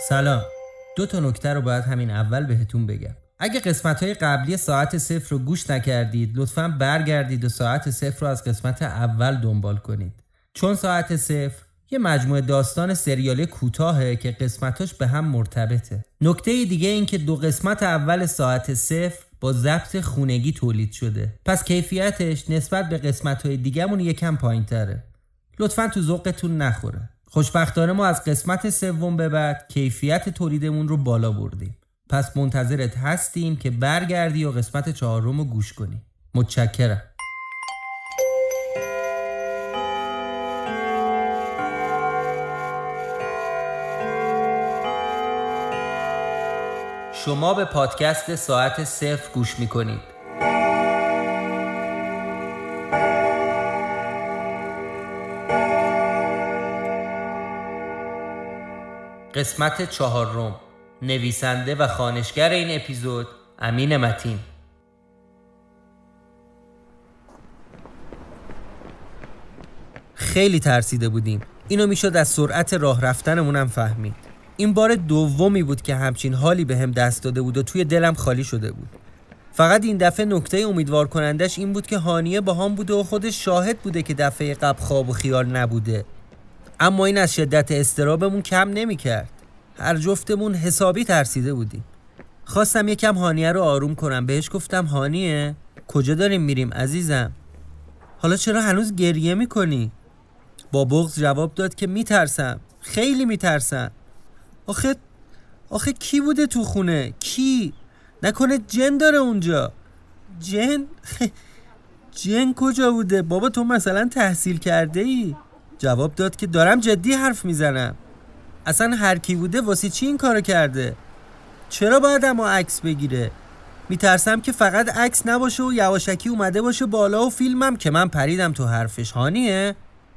سلام. 2 نکته رو باید همین اول بهتون بگم. اگه قسمت‌های قبلی ساعت 0 رو گوش نکردید لطفاً برگردید و ساعت 0 رو از قسمت اول دنبال کنید. چون ساعت 0 یه مجموعه داستان سریالی کوتاهه که قسمتاش به هم مرتبطه. نکته دیگه این که 2 قسمت اول ساعت 0 با ضبط خونگی تولید شده. پس کیفیتش نسبت به قسمت‌های دیگه‌مون یکم پایین‌تره. لطفاً تو ذوقتون نخوره. خوشبختانه ما از قسمت 3 به بعد کیفیت تولیدمون رو بالا بردیم. پس منتظرت هستیم که برگردی و قسمت 4 رو گوش کنی. متشکرم. شما به پادکست ساعت 0 گوش میکنید. قسمت 4. نویسنده و خوانشگر این اپیزود امین متین. خیلی ترسیده بودیم. اینو میشد از سرعت راه رفتنمونم فهمید. این بار دومی بود که همچین حالی به هم دست داده بود و توی دلم خالی شده بود. فقط این دفعه نکته امیدوار کنندش این بود که هانیه با هم بوده و خودش شاهد بوده که دفعه قبل خواب و خیال نبوده. اما این از شدت اضطرابمون کم نمی‌کرد. هر جفتمون حسابی ترسیده بودیم. خواستم یکم هانیه رو آروم کنم. بهش گفتم هانیه کجا داریم میریم عزیزم؟ حالا چرا هنوز گریه میکنی؟ با بغض جواب داد که میترسم، خیلی میترسم. آخه کی بوده تو خونه؟ کی؟ نکنه جن داره اونجا؟ جن؟ جن کجا بوده؟ بابا تو مثلا تحصیل کرده ای؟ جواب داد که دارم جدی حرف میزنم. اصلا هر کی بوده واسه چی این کارو کرده؟ چرا باید اما عکس بگیره؟ میترسم که فقط عکس نباشه و یواشکی اومده باشه بالا و فیلمم. که من پریدم تو حرفش. هانیه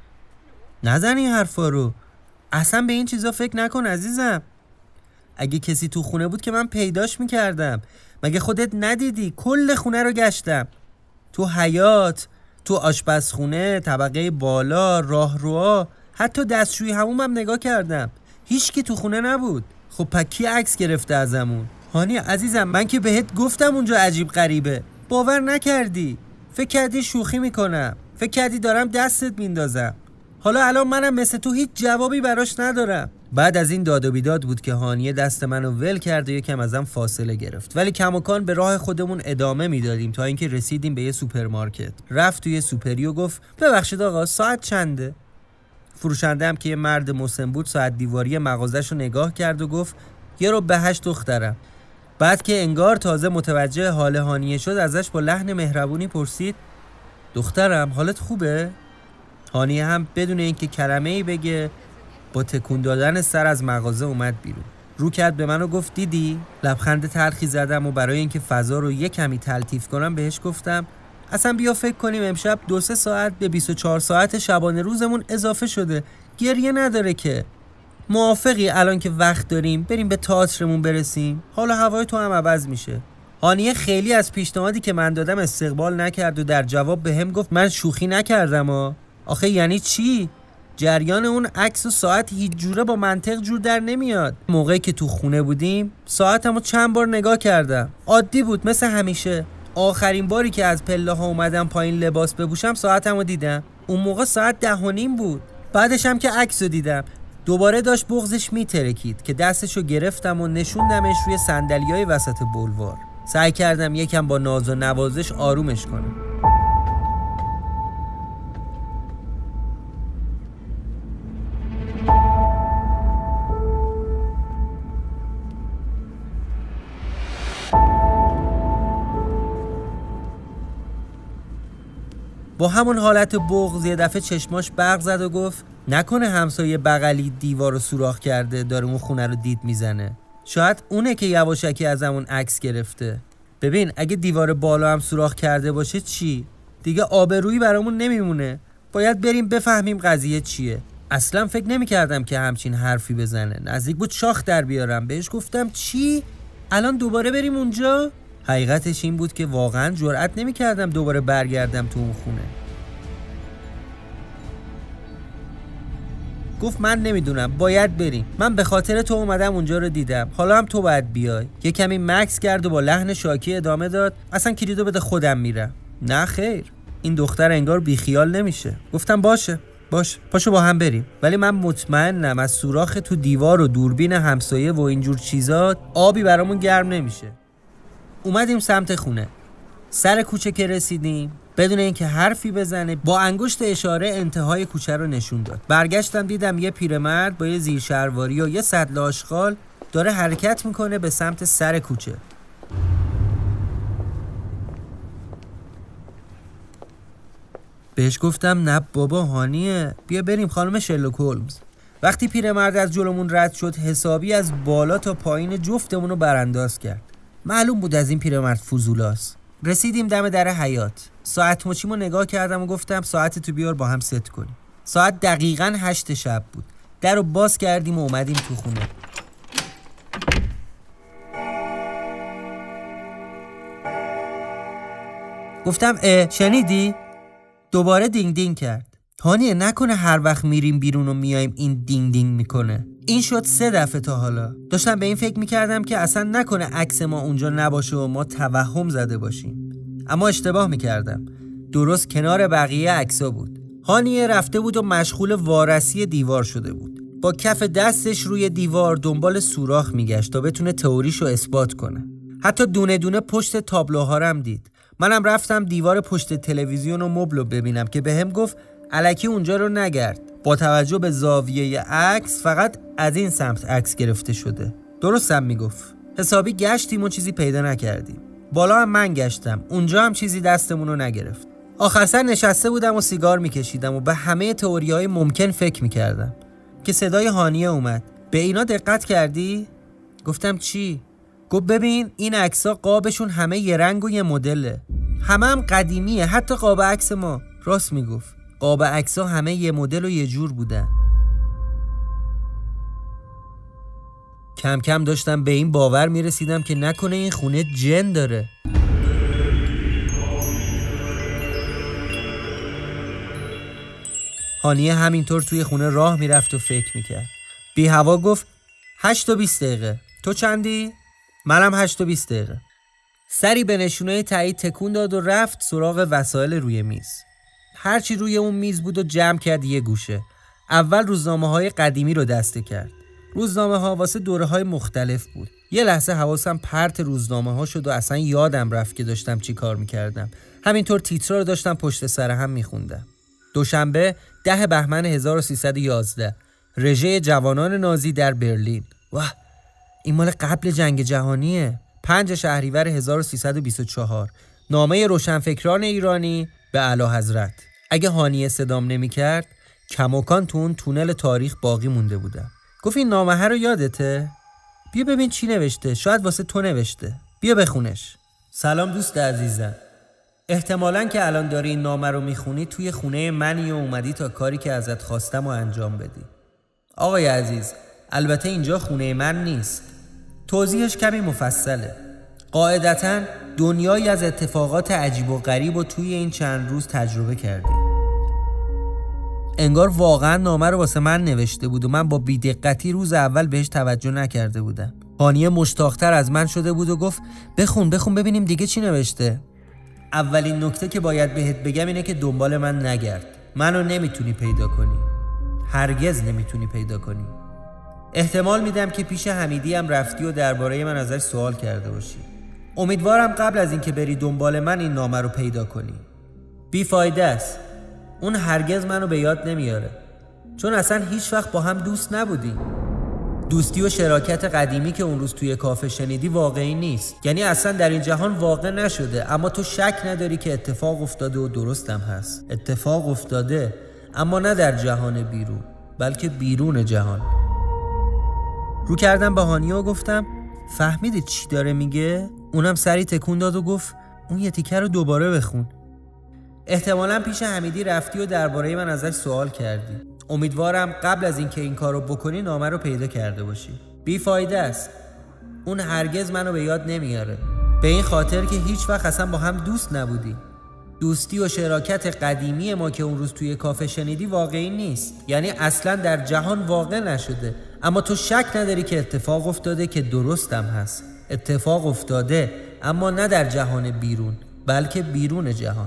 نزن این حرفا رو. اصلا به این چیزا فکر نکن عزیزم. اگه کسی تو خونه بود که من پیداش میکردم. مگه خودت ندیدی؟ کل خونه رو گشتم. تو حیاط، تو آشپزخونه، طبقه بالا، راهروها، حتی دستشویی حمومم نگاه کردم. هیچ کی تو خونه نبود. خب پکی عکس گرفته ازمون؟ هانی عزیزم من که بهت گفتم اونجا عجیب غریبه. باور نکردی. فکر کردی شوخی میکنم. فکر کردی دارم دستت میندازم. حالا الان منم مثل تو هیچ جوابی براش ندارم. بعد از این داد و بیداد بود که هانیه دست منو ول کرد و یکم ازم فاصله گرفت. ولی کماکان به راه خودمون ادامه میدادیم تا اینکه رسیدیم به یه سوپرمارکت. رفت توی سوپری و گفت ببخشید آقا ساعت چنده؟ فروشنده هم که یه مرد مسن بود ساعت دیواری مغازه‌شو نگاه کرد و گفت 7:50 دخترم. بعد که انگار تازه متوجه حال هانیه شد ازش با لحن مهربونی پرسید دخترم حالت خوبه؟ هانیه هم بدون اینکه کلمه‌ای بگه با تکون دادن سر از مغازه اومد بیرون. رو کرد به من و گفت دیدی؟ لبخند تلخی زدم و برای اینکه فضا رو یه کمی تلطیف کنم بهش گفتم اصلا بیا فکر کنیم امشب 2-3 ساعت به 24 ساعت شبانه روزمون اضافه شده. گریه نداره که. موافقی الان که وقت داریم بریم به تئاترمون برسیم؟ حالا هوای تو هم عوض میشه. هانیه خیلی از پیشنهادی که من دادم استقبال نکرد و در جواب به هم گفت من شوخی نکردم. آخه یعنی چی؟ جریان اون عکس و ساعت هیچ جوره با منطق جور در نمیاد. موقعی که تو خونه بودیم ساعتمو چند بار نگاه کردم. عادی بود مثل همیشه. آخرین باری که از پله ها اومدم پایین لباس بپوشم ساعتمو دیدم. اون موقع ساعت 10:30 بود. بعدش هم که عکسو دیدم دوباره داشت بغضش میترکید که دستشو گرفتم و نشوندمش روی صندلیای وسط بولوار. سعی کردم یکم با ناز و نوازش آرومش کنم. با همون حالت بغض یه دفعه چشماش برق زد و گفت نکنه همسایه بغلی دیوار رو سوراخ کرده داره اون خونه رو دید میزنه. شاید اونه که یواشکی ازمون عکس گرفته. ببین اگه دیوار بالا هم سوراخ کرده باشه چی؟ دیگه آبرویی برامون نمیمونه. باید بریم بفهمیم قضیه چیه. اصلا فکر نمی‌کردم که همچین حرفی بزنه. نزدیک بود شاخ در بیارم. بهش گفتم چی؟ الان دوباره بریم اونجا؟ حقیقتش این بود که واقعا جرئت نمی‌کردم دوباره برگردم تو اون خونه. گفت من نمیدونم، باید بریم. من به خاطر تو اومدم اونجا رو دیدم، حالا هم تو باید بیای. یه کمی مکس کرد و با لحن شاکی ادامه داد اصلا کلیدو بده خودم میرم. نه خیر، این دختر انگار بیخیال نمیشه. گفتم باشه پاشو با هم بریم، ولی من مطمئنم از سوراخ تو دیوار و دوربین همسایه و اینجور چیزا آبی برامون گرم نمیشه. اومدیم سمت خونه. سر کوچه که رسیدیم بدون اینکه حرفی بزنه با انگشت اشاره انتهای کوچه رو نشون داد. برگشتم دیدم یه پیرمرد با یه زیرشلواری و یه سطل آشغال داره حرکت میکنه به سمت سر کوچه. بهش گفتم نه بابا هانیه، بیا بریم خانم شرلوک هولمز. وقتی پیرمرد از جلومون رد شد حسابی از بالا تا پایین جفتمون رو برانداز کرد. معلوم بود از این پیرمرد فضولاست. رسیدیم دم در حیاط. ساعت مچیمو نگاه کردم و گفتم ساعتتو بیار با هم ست کنیم. ساعت دقیقاً 8 شب بود. در رو باز کردیم و اومدیم تو خونه. گفتم شنیدی؟ دوباره دینگ دینگ کرد. هانیه نکنه هر وقت میریم بیرون و میایم این دینگ دینگ میکنه. این شد 3 دفعه تا حالا. داشتم به این فکر میکردم که اصلا نکنه عکس ما اونجا نباشه و ما توهم زده باشیم. اما اشتباه میکردم. درست کنار بقیه عکسا بود. هانیه رفته بود و مشغول وارسی دیوار شده بود. با کف دستش روی دیوار دنبال سوراخ میگشت تا بتونه تئوریشو اثبات کنه. حتی دونه دونه پشت تابلوها رو هم دید. منم رفتم دیوار پشت تلویزیون و مبلو ببینم که بهم گفت الکی اونجا رو نگرد. با توجه به زاویه عکس فقط از این سمت عکس گرفته شده. درستم میگفت. حسابی گشتیم و چیزی پیدا نکردیم. بالا هم من گشتم. اونجا هم چیزی دستمون رو نگرفت. آخر سر نشسته بودم و سیگار میکشیدم و به همه تئوری‌های ممکن فکر میکردم که صدای هانیه اومد. به اینا دقت کردی؟ گفتم چی؟ گفت ببین این عکس‌ها قابشون همه یه رنگ و یه مدله. همه هم قدیمیه، حتی قاب عکس ما. راست میگفت. قاب عکس‌ها همه یه مدل و یه جور بودن. کم کم داشتم به این باور میرسیدم که نکنه این خونه جن داره. هانیه همینطور توی خونه راه میرفت و فکر میکرد. بی هوا گفت 8 تا 20 دقیقه. تو چندی؟ منم 8 تا 20 دقیقه. سری به نشونه تایید تکون داد و رفت سراغ وسایل روی میز. هرچی روی اون میز بود و جمع کرد یه گوشه. اول روزنامه‌های قدیمی رو دسته کرد. روزنامه‌ها واسه دوره‌های مختلف بود. یه لحظه حواسم پرت روزنامه‌ها شد و اصلا یادم رفت که داشتم چی کار می‌کردم. همینطور تیترا رو داشتم پشت سر هم می‌خوندم. دوشنبه 10 بهمن 1311 رژه جوانان نازی در برلین. واه، این مال قبل جنگ جهانیه. 5 شهریور 1324 نامه روشنفکران ایرانی به اعلیحضرت. اگه هانیه صدام نمی کرد کماکان تو اون تونل تاریخ باقی مونده بودم. گفت این نامه رو یادته؟ بیا ببین چی نوشته، شاید واسه تو نوشته. بیا بخونش. سلام دوست عزیزم. احتمالاً که الان داری این نامه رو میخونی توی خونه منی و اومدی تا کاری که ازت خواستم و انجام بدی. آقای عزیز، البته اینجا خونه من نیست. توضیحش کمی مفصله. قاعدتاً دنیایی از اتفاقات عجیب و غریب و توی این چند روز تجربه کردیم. انگار واقعا نامه رو واسه من نوشته بود و من با بی‌دقتی روز اول بهش توجه نکرده بودم. هانیه مشتاق‌تر از من شده بود و گفت بخون ببینیم دیگه چی نوشته. اولین نکته که باید بهت بگم اینه که دنبال من نگرد. منو نمیتونی پیدا کنی. هرگز نمیتونی پیدا کنی. احتمال میدم که پیش حمیدی هم رفتی و درباره من ازش سوال کرده باشی. امیدوارم قبل از اینکه بری دنبال من این نامه رو پیدا کنی. بیفایده است. اون هرگز منو به یاد نمیاره. چون اصلا هیچ وقت با هم دوست نبودیم. دوستی و شراکت قدیمی که اون روز توی کافه شنیدی واقعی نیست. یعنی اصلا در این جهان واقع نشده. اما تو شک نداری که اتفاق افتاده و درستم هست. اتفاق افتاده، اما نه در جهان بیرون، بلکه بیرون جهان. رو کردم به هانیه و گفتم فهمیدی چی داره میگه؟ اونم سری تکون داد و گفت اون یه تیکه رو دوباره بخون. احتمالاً پیش حمیدی رفتی و درباره من ازش سوال کردی. امیدوارم قبل از اینکه این کارو بکنی نامه رو پیدا کرده باشی. بیفایده است. اون هرگز منو به یاد نمیاره. به این خاطر که هیچ وقت اصلا با هم دوست نبودی. دوستی و شراکت قدیمی ما که اون روز توی کافه شنیدی واقعی نیست، یعنی اصلا در جهان واقع نشده. اما تو شک نداری که اتفاق افتاده، که درستم هست. اتفاق افتاده، اما نه در جهان بیرون، بلکه بیرون جهان.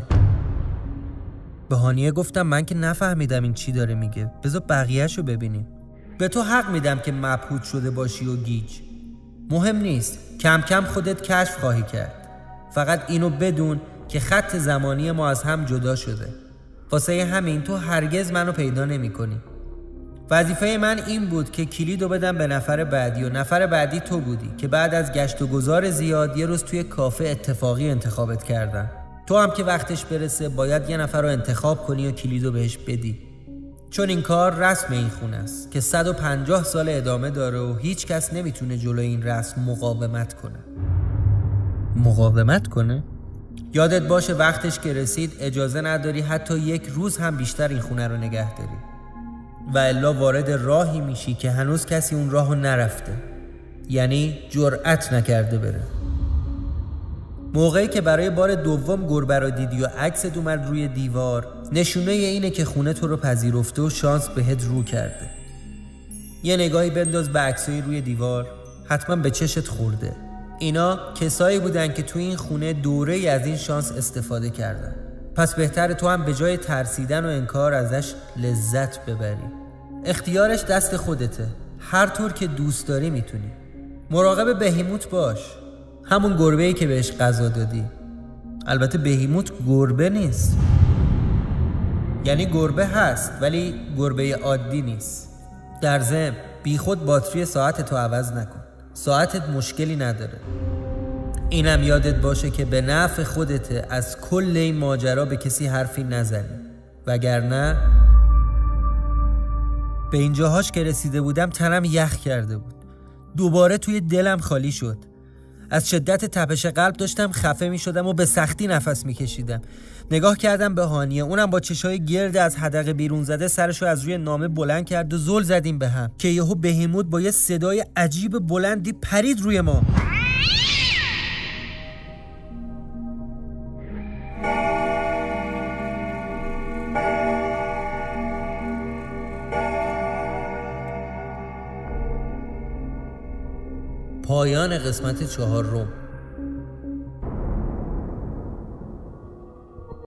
به هانیه گفتم من که نفهمیدم این چی داره میگه، بذار بقیه‌شو ببینیم. به تو حق میدم که مبهوت شده باشی و گیج. مهم نیست، کم کم خودت کشف خواهی کرد. فقط اینو بدون که خط زمانی ما از هم جدا شده. واسه همین تو هرگز منو پیدا نمی کنی. وظیفه من این بود که کلیدو بدم به نفر بعدی، و نفر بعدی تو بودی که بعد از گشت و گذار زیاد یه روز توی کافه اتفاقی انتخابت کردن. تو هم که وقتش برسه باید یه نفر رو انتخاب کنی و کلیدو بهش بدی، چون این کار رسم این خونه است که 150 سال ادامه داره و هیچ کس نمیتونه جلوی این رسم مقاومت کنه. مقاومت کنه؟ یادت باشه وقتش که رسید اجازه نداری حتی یک روز هم بیشتر این خونه رو نگه داری، و الا وارد راهی میشی که هنوز کسی اون راهو نرفته، یعنی جرأت نکرده بره. موقعی که برای بار دوم گربه رو دیدی و عکست اومد روی دیوار، نشونه اینه که خونه تو رو پذیرفته و شانس بهت رو کرده. یه نگاهی بنداز به عکسای روی دیوار، حتما به چشت خورده. اینا کسایی بودن که توی این خونه دوره‌ای از این شانس استفاده کردن. پس بهتره تو هم به جای ترسیدن و انکار ازش لذت ببری. اختیارش دست خودته، هر طور که دوست داری میتونی. مراقب بهیموت باش، همون گربه‌ای که بهش غذا دادی. البته بهیموت گربه نیست، یعنی گربه هست ولی گربه عادی نیست. در ضمن بی خود باتری ساعتتو عوض نکن، ساعتت مشکلی نداره. اینم یادت باشه که به نفع خودته از کل این ماجرا به کسی حرفی نزنی، وگرنه به اینجاهاش که رسیده بودم تنم یخ کرده بود. دوباره توی دلم خالی شد. از شدت تپش قلب داشتم خفه می شدم و به سختی نفس می کشیدم. نگاه کردم به هانیه، اونم با چشای گرد از حدقه بیرون زده سرشو از روی نامه بلند کرد و زل زدیم به هم که یهو بهیموت با یه صدای عجیب بلندی پرید روی ما. پایان قسمت 4.